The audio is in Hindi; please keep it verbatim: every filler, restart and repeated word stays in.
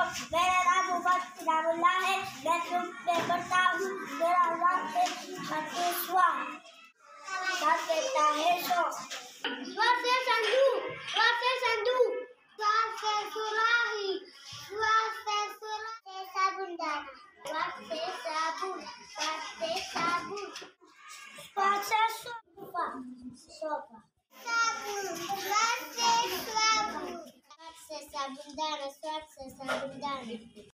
मेरा नाम मोहम्मद इनामुल्लाह है। मैं तुम में पढ़ता हूँ। मेरा नाम है छत्तीसवा साल कहता है सो। स्वर से संधू, स्वर से संधू, स्वर से सुराही, स्वर से सुरा से साबुन दाना, स्वर से साबुन, स्वर से साबुन, स्वर से सोफा, सोफा, साबुन, स्वर से साबुन, स्वर से साबुन दाना, स्वर से साबुन दाना।